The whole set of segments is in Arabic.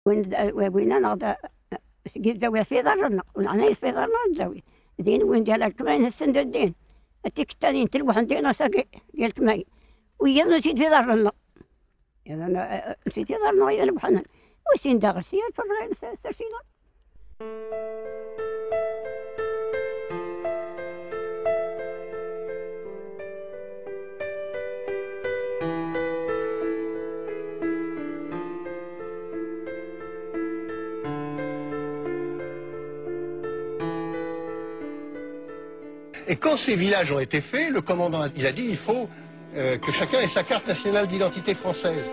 وين نغدا سقيت زاوية في ضرنا ونعنيس في ضرنا الزاوية دين وين ديال الكمين السند الدين أتيك التاني تلوح عندنا ساقي ديال الكمين ويا نسيت في ضرنا أنا نسيت في ضرنا غير نبحنا وسين داغسية فرنا سرسينا. Et quand ces villages ont été faits, le commandant il a dit il faut que chacun ait sa carte nationale d'identité française.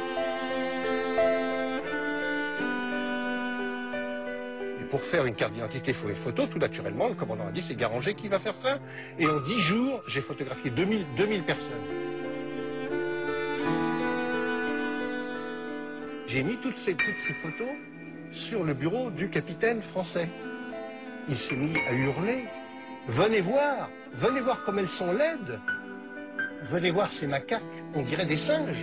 Et pour faire une carte d'identité, il faut une photo, tout naturellement. Le commandant a dit c'est Garanger qui va faire ça. Et en 10 jours, j'ai photographié 2000 personnes. J'ai mis toutes ces photos sur le bureau du capitaine français. Il s'est mis à hurler. Venez voir comme elles sont laides. Venez voir ces macaques, on dirait des singes.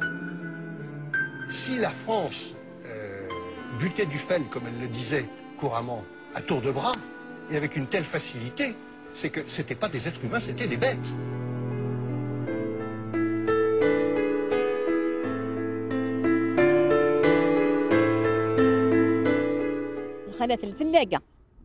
Si la France butait du fel, comme elle le disait couramment, à tour de bras, et avec une telle facilité, c'est que ce n'étaient pas des êtres humains, c'était des bêtes. الخلاف الفلاقة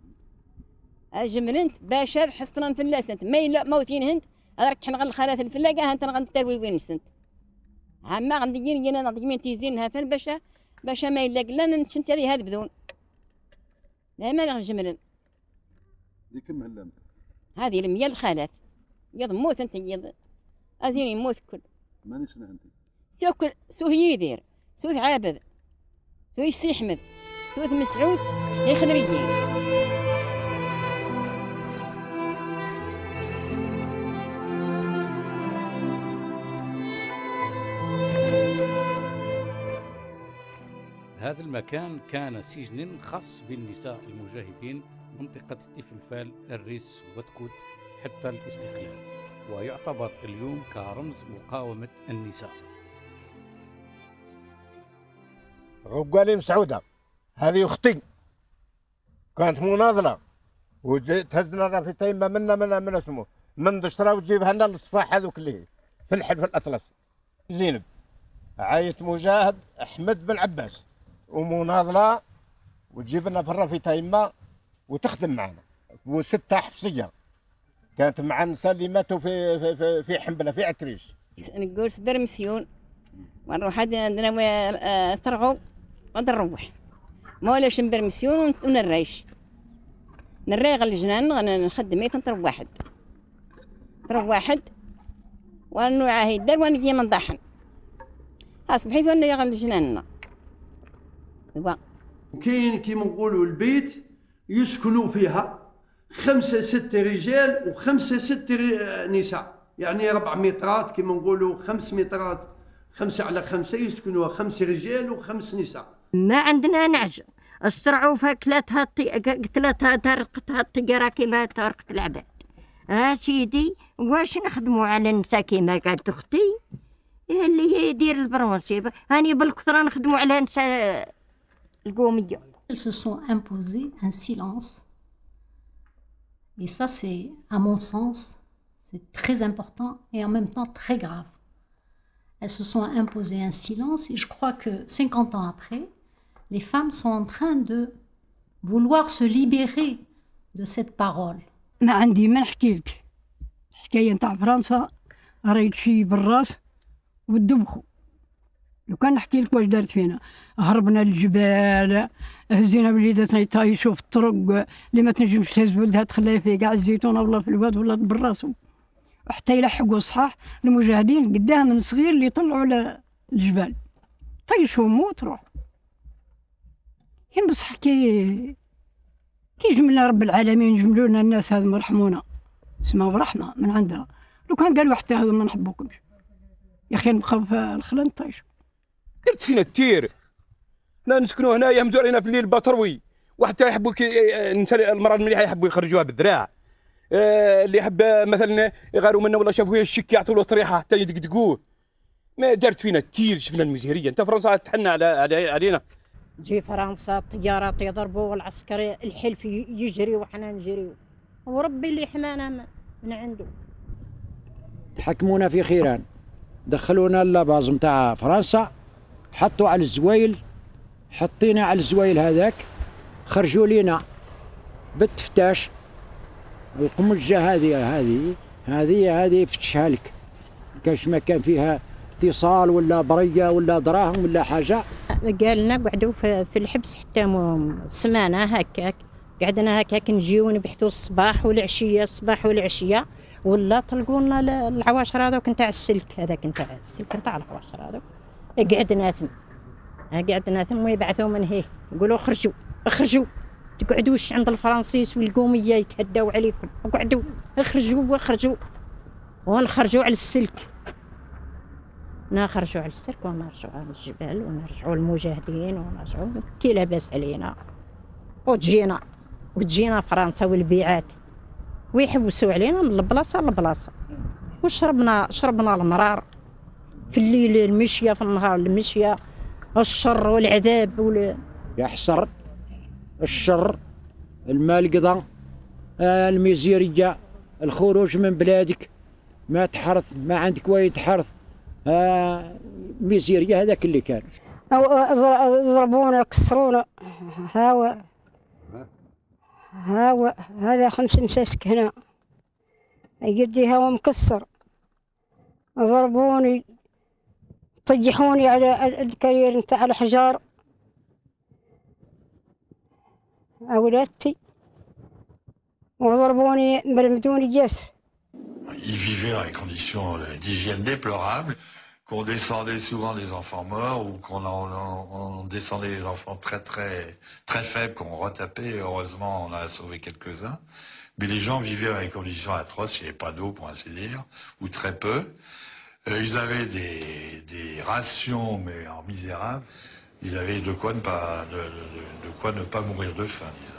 جمنت باشا حصنا في اللاسنت ما يلا موتين هند راك حنا الخلاف الفلاقة هانت غنتروي وين سنت هما غنديين ينا نضيمين تيزين هافن باشا ما يلا لا نشنت لي هذا بدون لا ما جملن دي كم هلام هذه المية الخلاف يض موت انت يض ازين يموت كل ماني شنو انت سو يدير سو عابد سو يستحمد سو مسعود هي خضريين. هذا المكان كان سجن خاص بالنساء المجاهدين منطقة تيفلفال الريس وتكوت حتى الاستقلال ويعتبر اليوم كرمز مقاومة النساء. عقالي مسعودة هذه أختي كانت مناضلة وتهزنا في تيمة من اسمه من دشرة وتجيبها لنا للصفاح هذوك اللي في الحلف الأطلس. زينب عايت مجاهد أحمد بن عباس ومناضلة وتجيب لنا في الرفي تيمة وتخدم معنا وستة حفصية كانت مع النساء اللي ماتوا في حنبلة في عتريش. نقول برمسيون ونروح عندنا استرعوا ونروح ما ولاش برمسيون ونريش نريغ الجنان نخدم كنطرب واحد طرب واحد وانو عاهد دار ونجي من ضحن اصبحي فانو يغل الجنان. وكاين كيما نقولوا البيت يسكنوا فيها 5 6 رجال و5 6 نساء يعني 4 مترات كيما نقولوا 5 مترات 5 على 5 يسكنوها 5 رجال و5 نساء. ما عندنا نعج استرعوا فاكلتها قتلتها ترقتها الطياره كيما ترقت العباد. سيدي واش نخدموا على النساء كيما قالت اختي اللي يدير البرونسي هاني بالكثره نخدموا على النساء القوميه. Elles se sont imposées un silence et ça c'est à mon sens c'est très important et en même temps très grave. Elles se sont imposées un silence et je crois que 50 ans après les femmes sont en train de vouloir se libérer de cette parole. ما عندي ما نحكي لك الحكايه نتاع فرنسا ريت شي بالراس والدبخو لو كان نحكي لك واش دارت فينا هربنا للجبال هزينا وليداتنا يطايشوا في الطرق اللي ما تنجمش تهز ولدها تخليها في كاع الزيتونه ولا في الواد ولا بالراسو وحتى يلحقوا صحاح المجاهدين قدام من صغير اللي يطلعوا على الجبال طيشوا موت روح بصح كي جملنا رب العالمين جملوا لنا الناس هذم رحمونا اسمها برحمه من عندها لو كان قالوا حتى هذو ما نحبوكمش يا اخي نبقاو في الخلا نطيشوا. درت فينا التير حنا نسكنوا هنايا مزوا علينا في الليل بطروي وحتى يحبوا انت المراه المليحه يحبوا يخرجوها بالذراع اللي يحب مثلا يغاروا منا ولا شافوا الشك يعطوا له طريحه حتى يدقدقوه. ما دارت فينا التير شفنا المزهريه انت فرنسا تحنى علينا تجي فرنسا الطيارات يضربوا والعسكري الحلف يجري وحنا نجريو، وربي اللي حمانا من عنده. حكمونا في خيران، دخلونا اللاباز نتاع فرنسا، حطوا على الزويل، حطينا على الزويل هذاك، خرجوا لينا بالتفتاش القمجة هذه فتشها لك، كاش ما كان فيها اتصال ولا برية ولا دراهم ولا حاجة. قال لنا قعدوا في الحبس حتى سمانة هكاك، قعدنا هكاك نجيو نبحثوا الصباح والعشية ولا طلقوا لنا العواشر هذوك نتاع السلك، هذاك نتاع السلك نتاع العواشر هذوك، قعدنا ثم يبعثوا من هيه يقولوا اخرجوا تقعدوش عند الفرنسيس والقومية يتهداو عليكم، اقعدوا اخرجوا ونخرجوا على السلك، نخرجوا على السلك ونرجعوا على الجبال ونرجعوا المجاهدين ونرجعوا كي لاباس علينا، وتجينا فرنسا والبيعات ويحبسوا علينا من البلاصه لبلاصه، وشربنا المرار في الليل المشيه، في النهار المشيه، الشر والعذاب يحصر الشر، المالقضة، الميزيرية، الخروج من بلادك، ما تحرث، ما عندك وين تحرث، ميزيرية هذاك اللي كان. ضربونا كسرونا، هذا 5 مساسك هنا يدي هوا مكسر، ضربوني طيحوني على الكرير نتاع الحجار، أولادتي وضربوني مرمدوني ياسر. Ils vivaient dans des conditions d'hygiène déplorables, qu'on descendait souvent des enfants morts ou qu'on descendait des enfants très faibles qu'on retapait. Heureusement, on en a sauvé quelques-uns. Mais les gens vivaient dans des conditions atroces, il n'y avait pas d'eau pour ainsi dire, ou très peu. Ils avaient des rations, mais en misérable. Ils avaient de quoi ne pas mourir de faim, disons.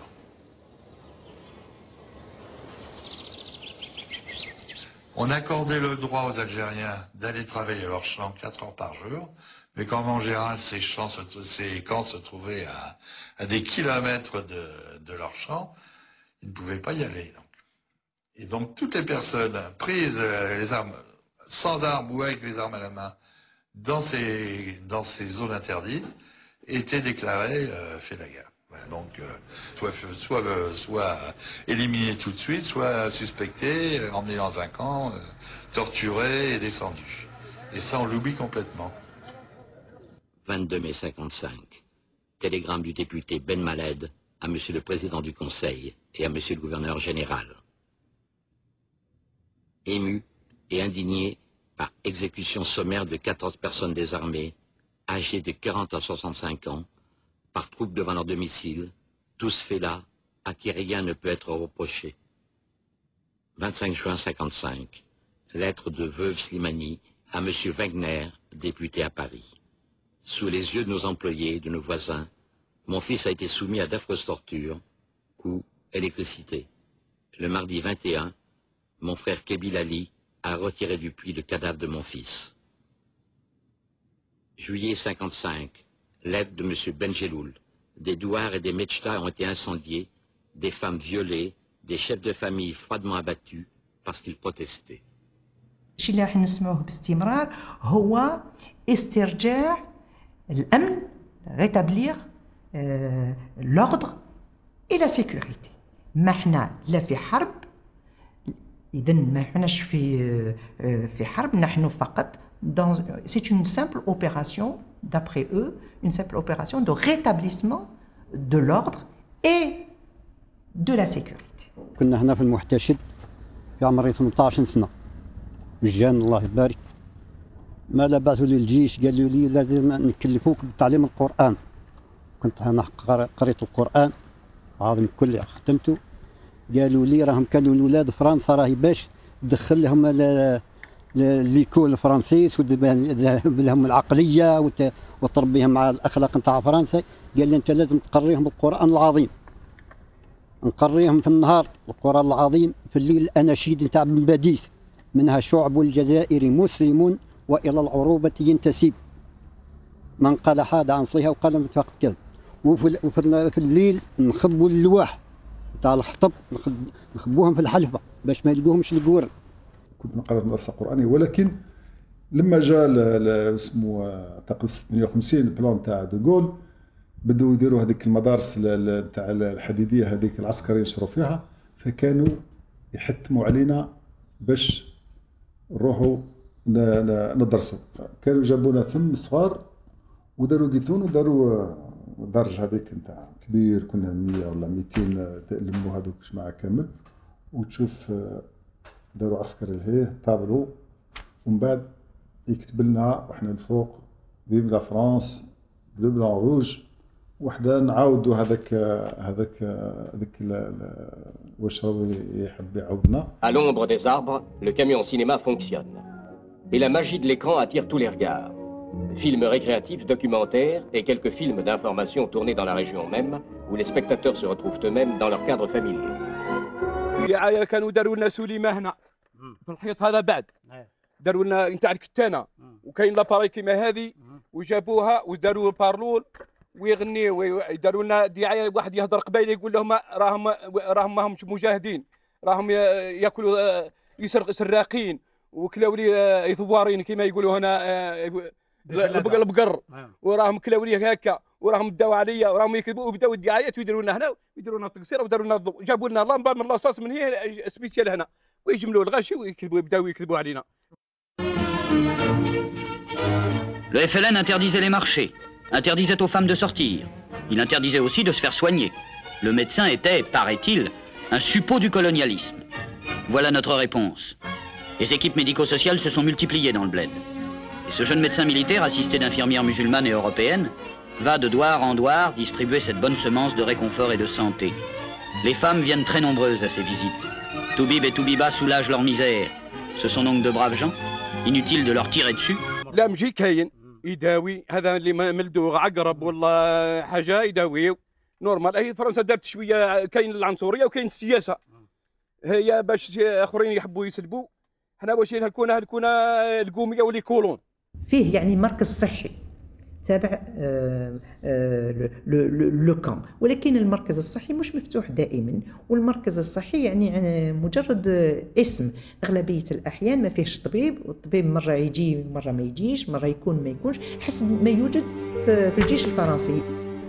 On accordait le droit aux Algériens d'aller travailler leurs champs 4 heures par jour, mais comme en général ces camps se trouvaient à des kilomètres de leurs champs, ils ne pouvaient pas y aller. Et donc toutes les personnes prises les armes, sans armes ou avec les armes à la main dans ces zones interdites étaient déclarées faits de la guerre. Voilà, donc soit éliminés tout de suite, soit suspectés, emmenés dans un camp, torturés et descendus. Et ça, on l'oublie complètement. 22 mai 55. Télégramme du député Ben Maled à Monsieur le Président du Conseil et à Monsieur le Gouverneur Général. Ému et indigné par exécution sommaire de 14 personnes désarmées, âgées de 40 à 65 ans, par troupes devant leur domicile, tous faits là, à qui rien ne peut être reproché. 25 juin 55. Lettre de veuve Slimani à M. Wegner, député à Paris. Sous les yeux de nos employés, de nos voisins, mon fils a été soumis à d'affreuses tortures, coups, électricité. Le mardi 21, mon frère Kebil Ali a retiré du puits le cadavre de mon fils. Juillet 55. Lettre de M. Benjeloul. Des douars et des mechtas ont été incendiés, des femmes violées, des chefs de famille froidement abattus parce qu'ils protestaient. الشيء اللي راح نسمعوه باستمرار هو استرجاع الأمن، rétablir l'ordre et la sécurité. ما احنا لا في حرب، إذا ما احناش في حرب، نحن فقط c'est une simple opération, d'après eux, une simple opération de rétablissement de l'ordre et de la sécurité. كنا هنا في المحتشد في عمري 18 سنة، مجان الله يبارك، ما لبثوا لي الجيش قالوا لي لازم نكلفوك بتعليم القرآن. كنت أنا قريت القرآن عظيم كل ختمته، قالوا لي راهم كانوا الأولاد فرنسا راهي باش تدخل لهم ليكول الفرنسيس ولهم العقلية وتربيهم على الأخلاق نتاع فرنسا. قال لي أنت لازم تقريهم القرآن العظيم، نقريهم في النهار القرآن العظيم، في الليل الأناشيد نتاع بن باديس، منها شعب الجزائر مسلم وإلى العروبة ينتسب، من قال حاد عن صيها وقال فقد كذب. وفي الليل نخبوا اللواح تاع الخطب، نخبوهم في الحلفه باش ما يلقوهمش القور. كنت نقرا في مدرسه قرانيه، ولكن لما جاء اسمه اعتقد 58 البلان تاع دوغول بدوا يديروا هذيك المدارس تاع الحديديه هذيك العسكريه يشروا فيها، فكانوا يحتموا علينا باش نروحوا ندرسوا. كانوا جابونا ثم صغار وداروا قيتون وداروا درج هذيك نتاع كبير، كنا 100 ولا 200 تلموا هذوك جماعه كامل، وتشوف داروا عسكر الهيه طابلوا، ومن بعد يكتب لنا وحنا الفوق فيف لا فرانس بلو بلان روج، وحده نعاودوا هذاك واش راهو يحب يعاودنا. À l'ombre des arbres, le camion cinéma fonctionne. Et la magie de l'écran attire tous les regards. Films récréatifs, documentaires et quelques films d'information tournés dans la région même, où les spectateurs se retrouvent eux-mêmes dans leur cadre familier. دعايه كانوا داروا لنا سليمه هنا في الحيط هذا، بعد داروا لنا نتاع الكتانه، وكاين لاباري كيما هذه وجابوها وداروا بارلول ويغني ويداروا لنا دعايه. واحد يهضر قبيله يقول لهم راهم ماهمش مجاهدين، راهم ياكلوا سراقين وكلاولي يثوارين كما يقولوا هنا البقر، وراهم كلاولي هكا، وراهم داو عليا وراهم يكذبوا، وبداو الدعايات ويديروا لنا هنا ويديروا لنا تقصيره وداروا لنا الضوء، جابوا لنا لامبه من لاصاص من هي سبيسيال هنا، ويجملوا الغاشي ويكذبوا، يبداو يكذبوا علينا. Le FLN interdisait les marchés, interdisait aux femmes de sortir. Il interdisait aussi de se faire soigner. Le médecin était, paraît-il, un suppôt du colonialisme. Voilà notre réponse. Les équipes médico-sociales se sont multipliées dans le bled. Et ce jeune médecin militaire, assisté d'infirmières musulmanes et européennes, va de douar en douar distribuer cette bonne semence de réconfort et de santé. Les femmes viennent très nombreuses à ces visites. Toubib et Toubiba soulagent leur misère. Ce sont donc de braves gens. Inutile de leur tirer dessus. لا مجي كاين يداوي، هذا اللي ملدوغ عقرب ولا حاجه يداويو نورمال. هي فرنسا دارت شويه، كاين العنصريه وكاين السياسه، هي باش اخرين يحبوا يسلبوا، حنا واش هلكونا القوميه ولي كولون. فيه يعني مركز صحي تابع لو كام، ولكن المركز الصحي مش مفتوح دائما، والمركز الصحي يعني مجرد اسم. اغلبيه الاحيان ما فيهش طبيب، والطبيب مره يجي مره ما يجيش، مره يكون ما يكونش، حسب ما يوجد في الجيش الفرنسي.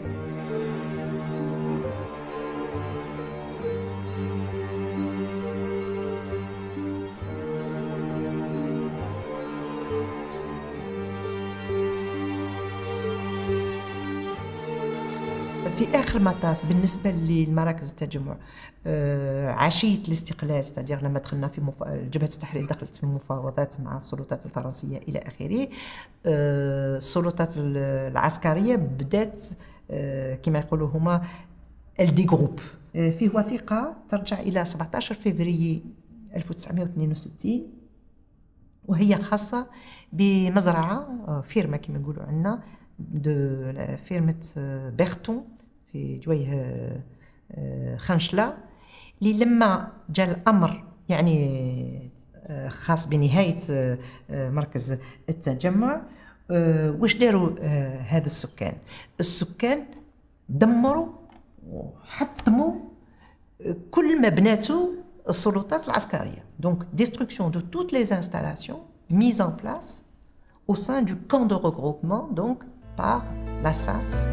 في آخر المطاف بالنسبة للمراكز التجمع، عشية الاستقلال، ستادير لما دخلنا في جبهة التحرير دخلت في مفاوضات مع السلطات الفرنسية إلى آخره. السلطات العسكرية بدأت كما يقولوا هما الدي جروب. فيه وثيقة ترجع إلى 17 فبراير 1962، وهي خاصة بمزرعة فيرما كما نقولوا عندنا فيرمة بيرتون في جويه خنشلة، اللي لما جاء الأمر يعني خاص بنهاية مركز التجمع، واش داروا هذا السكان دمروا وحطموا كل ما بناته السلطات العسكرية. Donc destruction de toutes les installations mises en place au sein du camp de regroupement, donc par la SAS.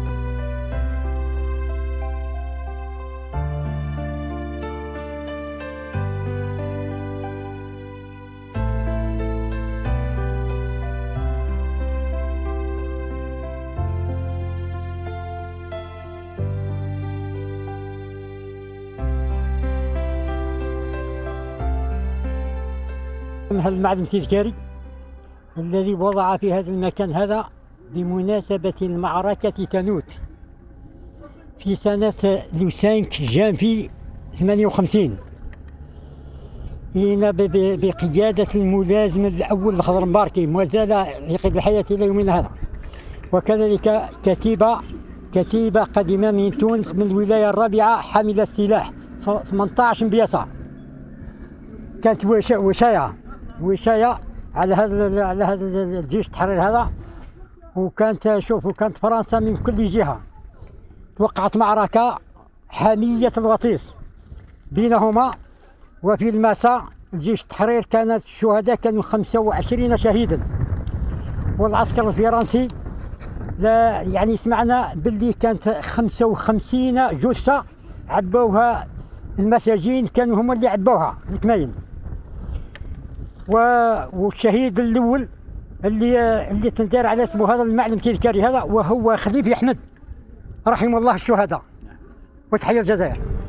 هذا المعلم سيد كاري الذي وضع في هذا المكان هذا بمناسبة المعركة تانوت في سنة لو 5 جانفي 58، هنا بقيادة الملازم الأول الخضر مباركي، ما زال يقيد الحياة إلى يومنا هذا. وكذلك كتيبة قديمة من تونس من الولاية الرابعة حاملة السلاح 18 بياسة، كانت وشاية على هذا الجيش التحرير هذا. وكانت فرنسا من كل جهة وقعت معركة حامية الوطيس بينهما، وفي المساء الجيش التحرير كانت الشهداء كانوا 25 شهيدا، والعسكر الفرنسي لا يعني سمعنا باللي كانت 55 جثة عبوها المساجين، كانوا هما اللي عبوها الكماين. والشهيد الأول اللي تندار على اسمه هذا المعلم تذكاري هذا، وهو خليفة أحمد رحمه الله الشهداء. وتحية الجزائر.